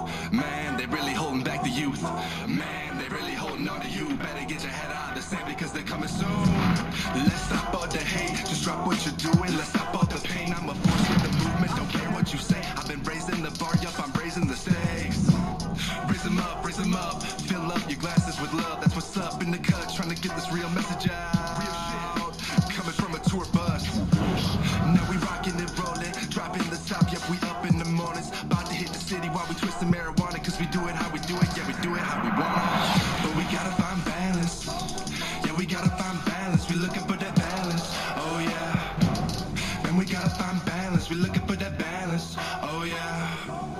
Man, they really holding back the youth. Man, they really holding on to you. Better get your head out of the sand because they're coming soon. Let's stop all the hate, just drop what you're doing. Let's stop all the pain, I'm a force with the movement. Don't care what you say, I've been raising the bar up, I'm raising the stakes. Raise them up, fill up your glasses with love. That's what's up in the cut, trying to get this real message out. Real shit, coming from a tour bus. Now we rocking and rolling, dropping the top, yep, we up in the mornings. About to hit the city while we twisting marijuana, cause we do it how we do it, yeah, we do it how we want. But we gotta find balance, yeah, we gotta find balance. We looking for that balance, oh yeah. And we gotta find balance, we looking for that balance, oh yeah.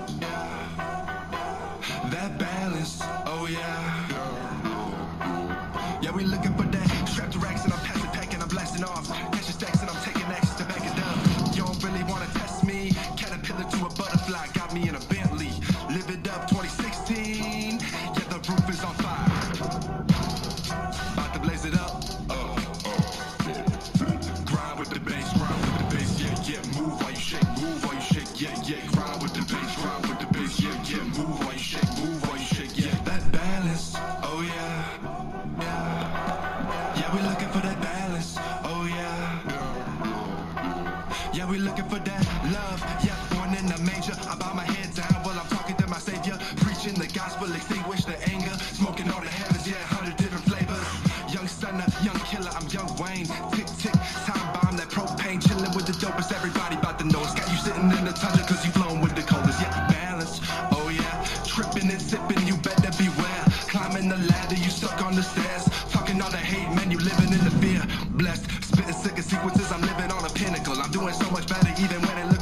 That balance, oh yeah. Yeah, we looking for that. Strapped to racks and I'm passing pack and I'm blasting off. Catching stacks and I'm taking actions to back it up. You don't really wanna test me. Caterpillar to a butterfly, got me in a Bentley. Live it up 2016. Yeah, the roof is on fire. About to blaze it up. Grind with the bass, yeah, yeah. Move while you shake, yeah, yeah. Grind with the bass, yeah, yeah. Move while you shake, yeah. That balance, oh yeah. Yeah, we looking for that balance, oh yeah. Yeah, we looking for that love, yeah, born in the manger. I bow my head down while I'm talking to my savior. Preaching the gospel, extinguish the anger. Smoking all the heavens, yeah, 100 different flavors. Young stunner, young killer, I'm young Wayne. Tick, tick, time bomb, that propane. Chilling with the dopest, everybody about to know. It's got you sitting in the tundra cause you flown with the coldest. Yeah, balance, oh yeah. Tripping and sipping, you better beware. Climbing the ladder, you stuck on the stairs. Talking all the hate, man, you living in the fear. Blessed, spitting sicker sequences, I'm living on a pinnacle. I'm doing so much better even when it looks